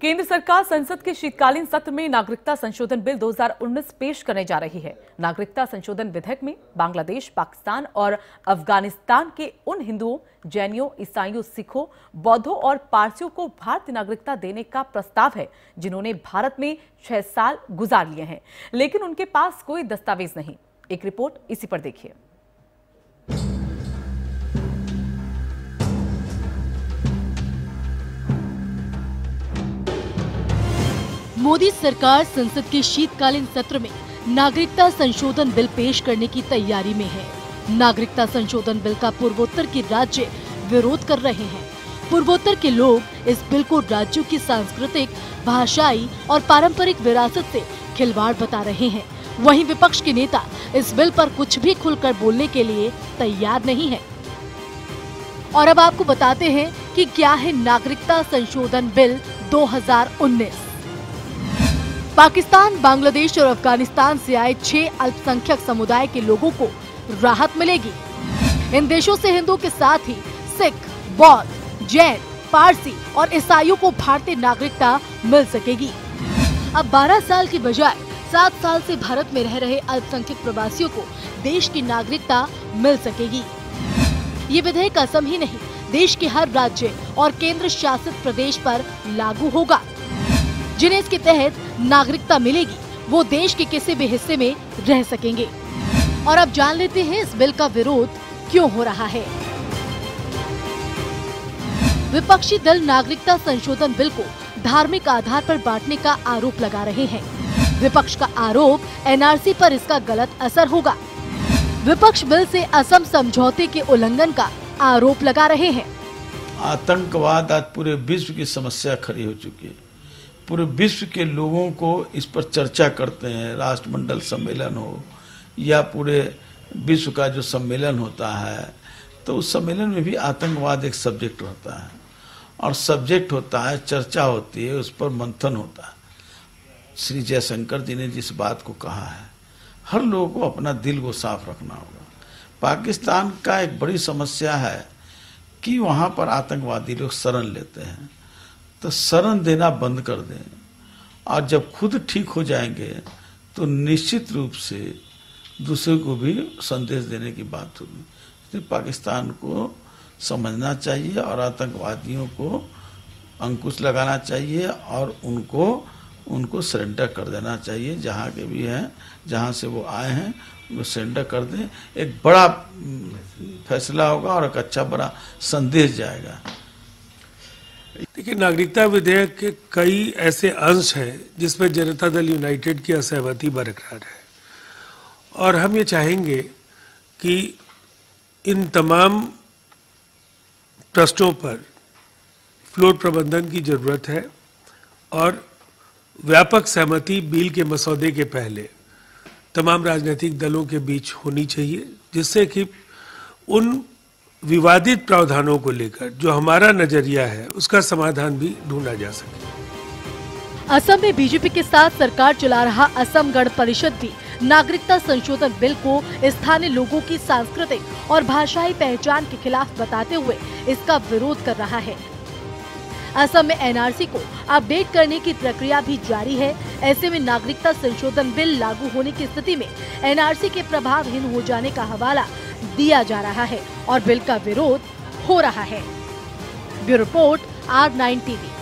केंद्र सरकार संसद के शीतकालीन सत्र में नागरिकता संशोधन बिल 2019 पेश करने जा रही है। नागरिकता संशोधन विधेयक में बांग्लादेश, पाकिस्तान और अफगानिस्तान के उन हिंदुओं, जैनियों, ईसाइयों, सिखों, बौद्धों और पारसियों को भारतीय नागरिकता देने का प्रस्ताव है, जिन्होंने भारत में 6 साल गुजार लिए हैं, लेकिन उनके पास कोई दस्तावेज नहीं। एक रिपोर्ट इसी पर देखिए। मोदी सरकार संसद के शीतकालीन सत्र में नागरिकता संशोधन बिल पेश करने की तैयारी में है। नागरिकता संशोधन बिल का पूर्वोत्तर के राज्य विरोध कर रहे हैं। पूर्वोत्तर के लोग इस बिल को राज्यों की सांस्कृतिक, भाषाई और पारंपरिक विरासत से खिलवाड़ बता रहे हैं। वहीं विपक्ष के नेता इस बिल पर कुछ भी खुलकर बोलने के लिए तैयार नहीं है। और अब आपको बताते हैं कि क्या है नागरिकता संशोधन बिल 2019। पाकिस्तान, बांग्लादेश और अफगानिस्तान से आए 6 अल्पसंख्यक समुदाय के लोगों को राहत मिलेगी। इन देशों से हिंदुओं के साथ ही सिख, बौद्ध, जैन, पारसी और ईसाइयों को भारतीय नागरिकता मिल सकेगी। अब 12 साल की बजाय 7 साल से भारत में रह रहे अल्पसंख्यक प्रवासियों को देश की नागरिकता मिल सकेगी। ये विधेयक असम ही नहीं, देश के हर राज्य और केंद्र शासित प्रदेश पर लागू होगा। जिन्हें इसके तहत नागरिकता मिलेगी, वो देश के किसी भी हिस्से में रह सकेंगे। और अब जान लेते हैं इस बिल का विरोध क्यों हो रहा है। विपक्षी दल नागरिकता संशोधन बिल को धार्मिक आधार पर बांटने का आरोप लगा रहे हैं। विपक्ष का आरोप एनआरसी पर इसका गलत असर होगा। विपक्ष बिल से असम समझौते के उल्लंघन का आरोप लगा रहे हैं। आतंकवाद आज पूरे विश्व की समस्या खड़ी हो चुकी है। पूरे विश्व के लोगों को इस पर चर्चा करते हैं। राष्ट्रमंडल सम्मेलन हो या पूरे विश्व का जो सम्मेलन होता है, तो उस सम्मेलन में भी आतंकवाद एक सब्जेक्ट होता है और सब्जेक्ट होता है, चर्चा होती है, उस पर मंथन होता है। श्री जयशंकर जी ने जिस बात को कहा है, हर लोगों को अपना दिल को साफ रखना होगा। पाकिस्तान का एक बड़ी समस्या है कि वहाँ पर आतंकवादी लोग शरण लेते हैं, तो शरण देना बंद कर दें और जब खुद ठीक हो जाएंगे तो निश्चित रूप से दूसरे को भी संदेश देने की बात होगी। इसलिए पाकिस्तान को समझना चाहिए और आतंकवादियों को अंकुश लगाना चाहिए और उनको सरेंडर कर देना चाहिए। जहाँ के भी हैं, जहाँ से वो आए हैं, उनको सरेंडर कर दें। एक बड़ा फैसला होगा और एक अच्छा बड़ा संदेश जाएगा। देखिए, नागरिकता विधेयक के कई ऐसे अंश हैं जिसमें जनता दल यूनाइटेड की असहमति बरकरार है और हम ये चाहेंगे कि इन तमाम ट्रस्टों पर फ्लोर प्रबंधन की जरूरत है और व्यापक सहमति बिल के मसौदे के पहले तमाम राजनीतिक दलों के बीच होनी चाहिए, जिससे कि उन विवादित प्रावधानों को लेकर जो हमारा नजरिया है उसका समाधान भी ढूंढा जा सके। असम में बीजेपी के साथ सरकार चला रहा असम गण परिषद भी नागरिकता संशोधन बिल को स्थानीय लोगों की सांस्कृतिक और भाषाई पहचान के खिलाफ बताते हुए इसका विरोध कर रहा है। असम में एनआरसी को अपडेट करने की प्रक्रिया भी जारी है। ऐसे में नागरिकता संशोधन बिल लागू होने की स्थिति में एनआरसी के प्रभावहीन हो जाने का हवाला दिया जा रहा है और बिल का विरोध हो रहा है। Bureau report R9 TV।